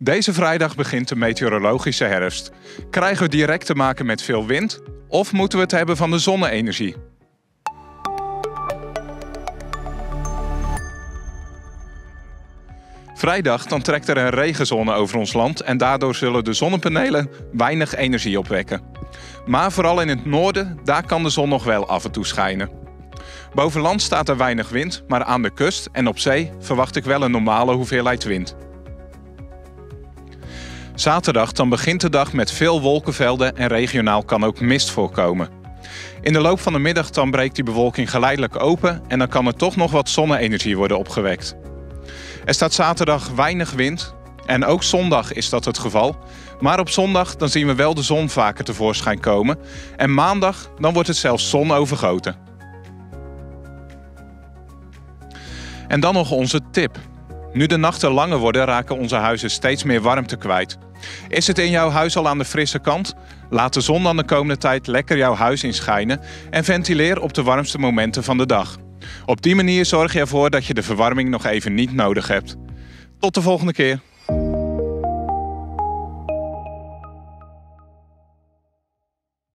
Deze vrijdag begint de meteorologische herfst. Krijgen we direct te maken met veel wind of moeten we het hebben van de zonne-energie? Vrijdag dan trekt er een regenzone over ons land en daardoor zullen de zonnepanelen weinig energie opwekken. Maar vooral in het noorden, daar kan de zon nog wel af en toe schijnen. Boven land staat er weinig wind, maar aan de kust en op zee verwacht ik wel een normale hoeveelheid wind. Zaterdag dan begint de dag met veel wolkenvelden en regionaal kan ook mist voorkomen. In de loop van de middag dan breekt die bewolking geleidelijk open en dan kan er toch nog wat zonne-energie worden opgewekt. Er staat zaterdag weinig wind en ook zondag is dat het geval. Maar op zondag dan zien we wel de zon vaker tevoorschijn komen en maandag dan wordt het zelfs zonovergoten. En dan nog onze tip. Nu de nachten langer worden, raken onze huizen steeds meer warmte kwijt. Is het in jouw huis al aan de frisse kant? Laat de zon dan de komende tijd lekker jouw huis inschijnen en ventileer op de warmste momenten van de dag. Op die manier zorg je ervoor dat je de verwarming nog even niet nodig hebt. Tot de volgende keer.